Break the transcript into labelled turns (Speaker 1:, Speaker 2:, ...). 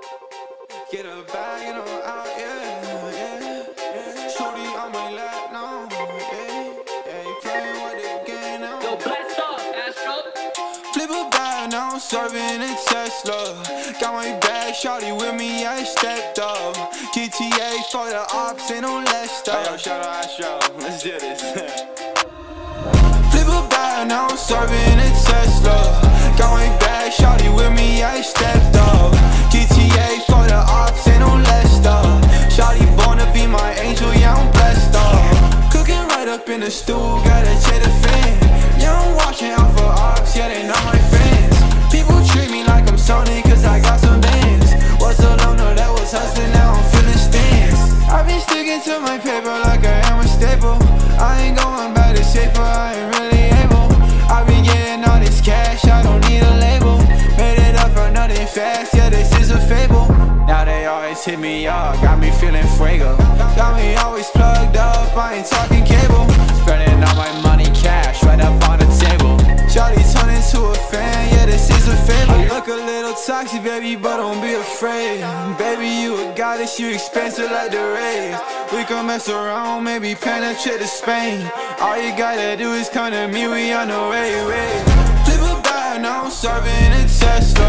Speaker 1: Get a bag and I'm out, yeah. Shorty on my lap now, yeah. You playing with the game now.
Speaker 2: Yo, blast off, Astro.
Speaker 1: Flip a bag, now I'm serving a Tesla. Got my bag, shorty with me, I stepped up. GTA for the ops, ain't no less stuff. Hey, yo, shout out Astro, let's do this. Flip a bag, now I'm serving a Tesla. Got my bag, shorty with me, I stepped up. GTA for the ops, ain't no less stuff. Shorty born to be my angel, yeah, I'm blessed up. Cooking right up in the stool, gotta check the fan. Yeah, I'm watching out for ops, yeah, they not my friends. People treat me like I'm Sony, cause I got some bands. Was so long, no, that was hustling, now I'm feeling stands. I've been sticking to my paper like I am a staple. I ain't going back to safer, I ain't really able. I've been getting all this cash, I don't need a label. Made it up for nothing fast, yeah, this is a fable. Now they always hit me up, got me feeling fuego. Got me always plugged up, I ain't talking cable. Spending all my money cash, right up on the table. Shawty turn into a fan, yeah, this is a fable. I look a little toxic, baby, but don't be afraid. Baby, you a goddess, you expensive like the rays. We can mess around, maybe penetrate to Spain. All you gotta do is come to me, we on the way. Flip a bag, now I'm serving a Tesla.